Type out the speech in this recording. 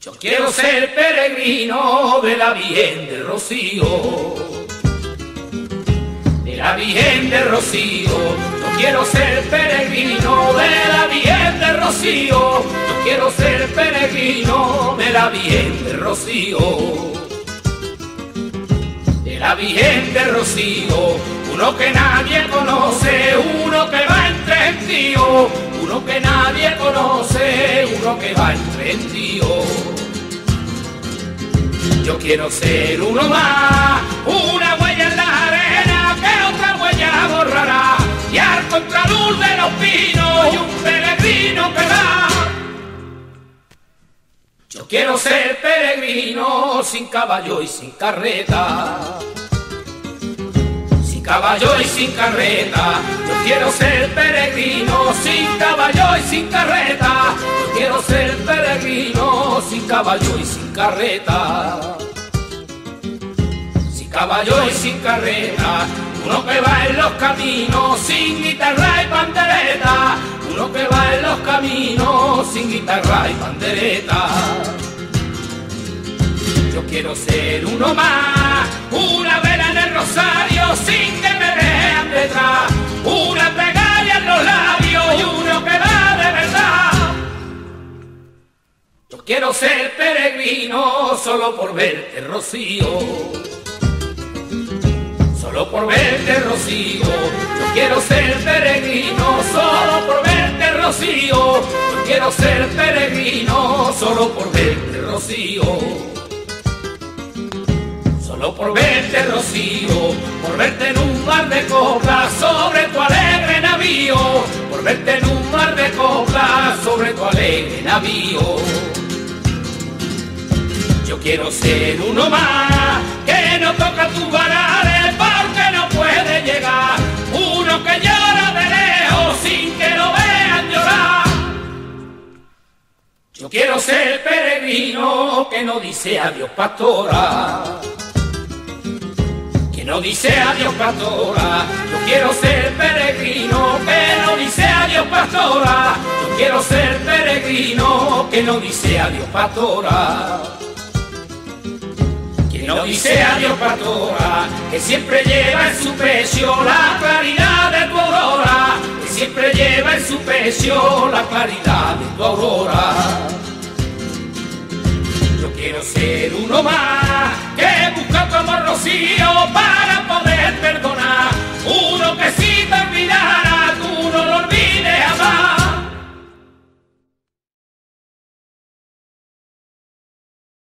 Yo quiero ser peregrino de la Virgen de Rocío, de la Virgen de Rocío. Yo quiero ser peregrino de la Virgen de Rocío. Yo quiero ser peregrino de la Virgen de Rocío, de la Virgen de Rocío. Uno que nadie conoce, uno que va entre gentío, uno que nadie conoce, uno que va entre gentío. Yo quiero ser uno más, una huella en la arena que otra huella borrará, y al contraluz de los pinos y un peregrino que va. Yo quiero ser peregrino sin caballo y sin carreta, sin caballo y sin carreta. Yo quiero ser peregrino sin caballo y sin carreta. Yo quiero ser peregrino sin caballo y sin carreta, sin caballo y sin carreta. Uno que va en los caminos sin guitarra y pandereta, uno que va en los caminos sin guitarra y pandereta. Yo quiero ser uno más, una vela en el rosario sin que me vean detrás, una plegaria en los labios y uno que va de verdad. Yo quiero ser peregrino solo por verte, Rocío, solo por verte, Rocío. Yo quiero ser peregrino solo por verte, Rocío. Yo quiero ser peregrino solo por verte, Rocío, solo por verte, Rocío. Por verte en un mar de coplas sobre tu alegre navío, por verte en un mar de coplas sobre tu alegre navío. Yo quiero ser uno más que no toca tus varales porque no puede llegar, uno que llora de lejos sin que lo vean llorar. Yo quiero ser peregrino que no dice adiós, pastora, que no dice adiós, pastora. Yo quiero ser peregrino que no dice adiós, pastora. Yo quiero ser peregrino que no dice adiós, pastora, que no dice adiós, pastora, que siempre lleva en su pecho la claridad de tu aurora, que siempre lleva en su pecho la claridad de tu aurora. Yo quiero ser uno más que busca como Rocío para poder perdonar.